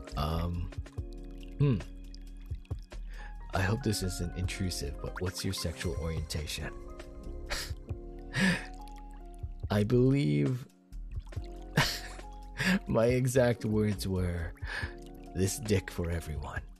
Um, hmm. I hope this isn't intrusive, but what's your sexual orientation? I believe my exact words were, this dick for everyone.